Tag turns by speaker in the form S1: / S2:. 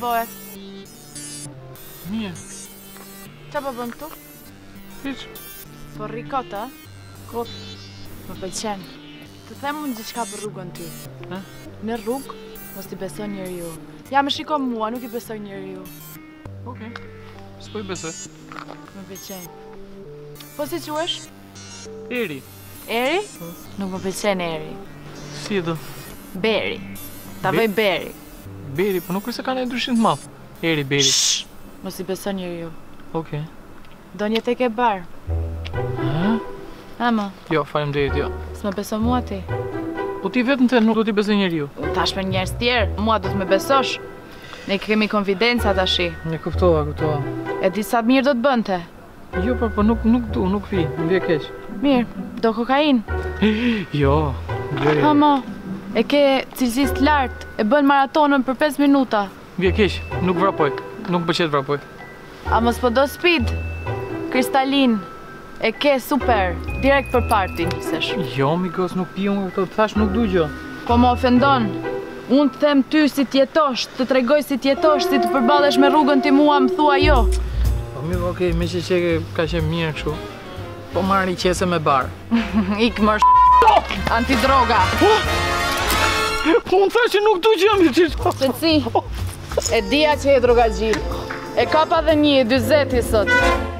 S1: bëhet?
S2: Mirë.
S1: Qa po bën këtu?
S2: Hiç.
S1: Po rri kot, a?
S2: Kot.
S1: Më pëlqen. Të them unë gjithçka për rrugën ty.
S2: Ha?
S1: Në rrugë, mos t'i beson njeriu. Ja më shiko mua, nuk i besoj njeriu.
S2: Okej. S'po i besoj.
S1: Më pëlqen. Po si quhesh?
S2: Eri.
S1: Eri? Nuk më pëlqen Eri.
S2: Si do?
S1: Beri. Ta vëj Beri.
S2: Beri, po nuk është se ka një ndryshim të madh. Eri, Beri.
S1: Shh! Mos i beson njeriu.
S2: Okej.
S1: Do një tek e bar.
S2: Ha?
S1: Ama,
S2: Jo, faleminderit, jo.
S1: s'më beso mua ti.
S2: Po ti vetëm të nuk do t'i besoj njeriu.
S1: Tash me njerëz tjerë, mua do të më besosh. Ne kemi konfidenca tashi.
S2: Ne kuptova.
S1: E di sa mirë do të bënte.
S2: Jo, po nuk du, nuk vi, më vje keq.
S1: Mirë, do kokain.
S2: Jo, Beri.
S1: Ama, e ke cilësisë të lartë, e bën maratonën për 5 minuta.
S2: Vje keq, nuk vrapoj. Nuk pëlqet vrapoj.
S1: A mos po do speed? Kristalin. E ke super, direkt për party nisesh.
S2: Jo, migos, nuk pi unë këto, thash nuk du gjë.
S1: Po më ofendon. Unë të them ty si t'jetosh, të tregoj si t'jetosh, si të përballesh me rrugën ti mua më thua jo.
S2: Po mirë, okej, me që ka qenë mirë kështu. Po marri qese me bar.
S1: Ik më antidroga.
S2: Unë thash që nuk du gjë, mi që...
S1: Se si, e dija që e drogaxhi. E kapa dhe një, 40 sot.